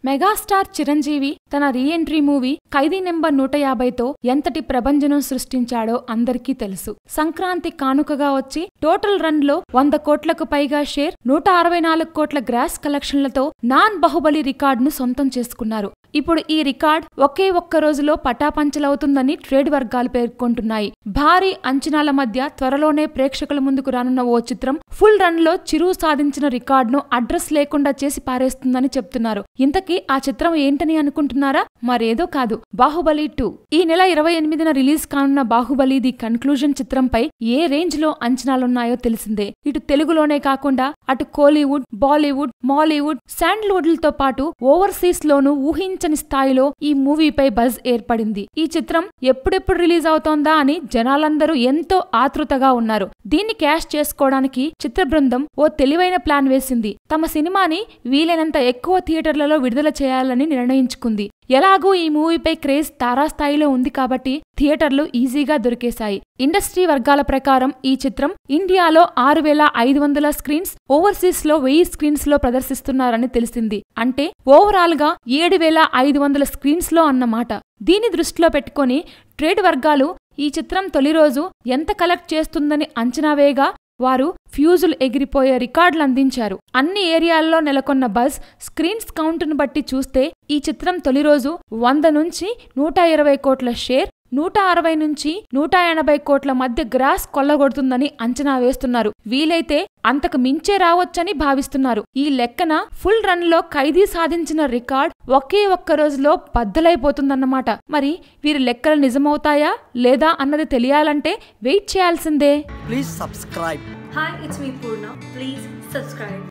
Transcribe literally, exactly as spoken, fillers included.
Megastar Chiranjeevi తన reentry movie ఖైదీ number నూట యాభైతో ఎంతటి ప్రభంజనం సృష్టించాడో అందరికీ తెలుసు. సంక్రాంతి కానుకగా వచ్చి టోటల్ రన్ లో వంద కోట్లకు పైగా షేర్, నూట అరవై నాలుగు కోట్ల గ్రాస్ కలెక్షన్లతో నాన్ బాహుబలి రికార్డును సొంతం చేసుకున్నారు. ఇప్పుడు ఈ రికార్డ్ ఒకే ఒక్క రోజులో పటాపంచలవుతుందని ట్రేడ్ వర్గాలు పేర్కొంటున్నాయి. భారీ అంచనాల మధ్య త్వరలోనే ప్రేక్షకుల ముందుకు రానున్న ఓ చిత్రం ఫుల్ రన్ లో చిరువు సాధించిన రికార్డును అడ్రస్ లేకుండా చేసి పారేస్తుందని చెప్తున్నారు. ఇంతకీ ఆ చిత్రం ఏంటని అనుకుంటున్నారా? మరేదో కాదు, బాహుబలి టూ. ఈ నెల ఇరవై ఎనిమిదిన రిలీజ్ కానున్న బాహుబలి ది కన్క్లూజన్ చిత్రంపై ఏ రేంజ్ లో అంచనాలున్నాయో తెలిసిందే. ఇటు తెలుగులోనే కాకుండా అటు కోలీవుడ్, బాలీవుడ్, మాలీవుడ్, శాండల్వుడ్లతో పాటు ఓవర్సీస్ లోనూ ఊహించని స్థాయిలో ఈ మూవీపై బజ్ ఏర్పడింది. ఈ చిత్రం ఎప్పుడెప్పుడు రిలీజ్ అవుతోందా అని జనాలందరూ ఎంతో ఆతృతగా ఉన్నారు. దీన్ని క్యాష్ చేసుకోవడానికి చిత్ర బృందం ఓ తెలివైన ప్లాన్ వేసింది. తమ సినిమాని వీలైనంత ఎక్కువ థియేటర్లలో విడుదల చేయాలని నిర్ణయించుకుంది. ఎలాగూ ఈ మూవీపై క్రేజ్ తారాస్థాయిలో ఉంది కాబట్టి థియేటర్లు ఈజీగా దొరికేశాయి. ఇండస్ట్రీ వర్గాల ప్రకారం ఈ చిత్రం ఇండియాలో ఆరు వేల ఐదు వందల స్క్రీన్స్, ఓవర్సీస్ లో వెయ్యి స్క్రీన్స్ లో ప్రదర్శిస్తున్నారని తెలిసింది. అంటే ఓవరాల్ గా ఏడు వేల ఐదు వందల స్క్రీన్స్ లో అన్నమాట. దీన్ని దృష్టిలో పెట్టుకుని ట్రేడ్ వర్గాలు ఈ చిత్రం తొలి రోజు ఎంత కలెక్ట్ చేస్తుందని అంచనా వేయగా వారు ఫ్యూజులు ఎగిరిపోయే రికార్డులు అందించారు. అన్ని ఏరియాల్లో నెలకొన్న బజ్, స్క్రీన్స్ కౌంటును బట్టి చూస్తే ఈ చిత్రం తొలి రోజు వంద నుంచి నూట ఇరవై కోట్ల షేర్, నూట అరవై నుంచి నూట ఎనభై కోట్ల మధ్య గ్రాస్ కొల్లగొడుతుందని అంచనా వేస్తున్నారు. వీలైతే అంతకు మించే రావచ్చని భావిస్తున్నారు. ఈ లెక్కన ఫుల్ రన్ లో ఖైదీ సాధించిన రికార్డ్ ఒకే ఒక్క రోజులో బద్దలైపోతుందన్నమాట. మరి వీరి లెక్కలు నిజమవుతాయా లేదా అన్నది తెలియాలంటే వెయిట్ చేయాల్సిందే. Please subscribe. Hi, it's me Purna. Please subscribe.